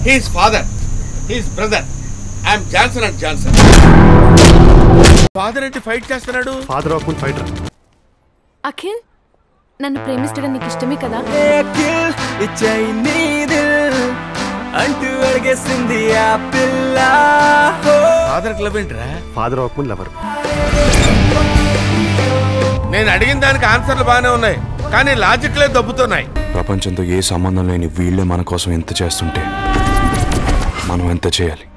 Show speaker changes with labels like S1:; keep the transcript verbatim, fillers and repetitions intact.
S1: He's father, he's brother. I'm Johnson and Johnson. Father ఏంటి fight చేస్తున్నాడు?
S2: Father of fighter.
S3: Akhil, నన్ను ప్రేమిస్తడం నీకు ఇష్టమే కదా?
S4: అంటూ అడిగేసింది ఆ పిల్ల.
S1: ఫాదర్ క్లబ్ ఏంట్రా?
S2: Father of lover.
S1: నేను అడిగిన దానికి ఆన్సర్లు బాగానే ఉన్నాయి, కానీ లాజిక్లే దబ్బుతున్నాయి.
S5: ప్రపంచంతో ఏ సంబంధం లేని వీళ్ళే మన కోసం ఎంత చేస్తుంటే మనం ఎంత చేయాలి?